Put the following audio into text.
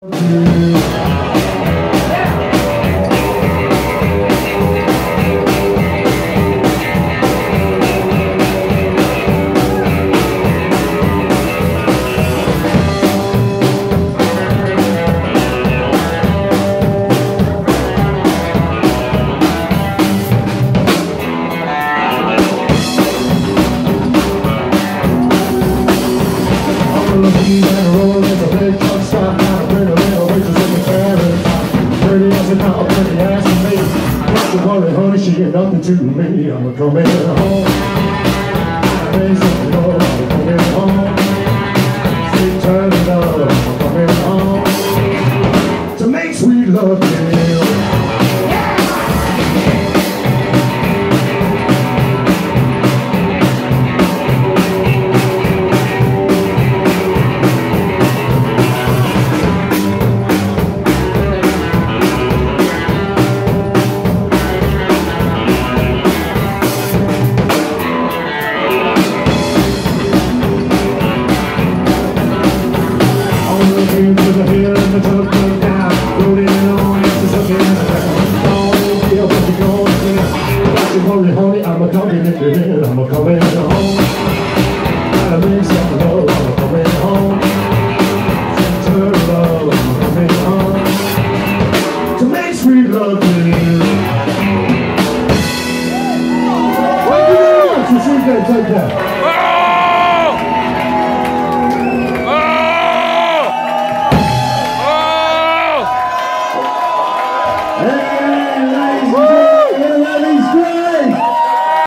Honey, she ain't nothing to me. I'm coming home. I'm coming home. Sweet turning love. I'm coming home to make sweet love to you. Honey, I'm a coming home. Gotta make some love. I'm coming home. Turn love. I'm coming home to make sweet love to you. Thank you very much. You see that? Take that.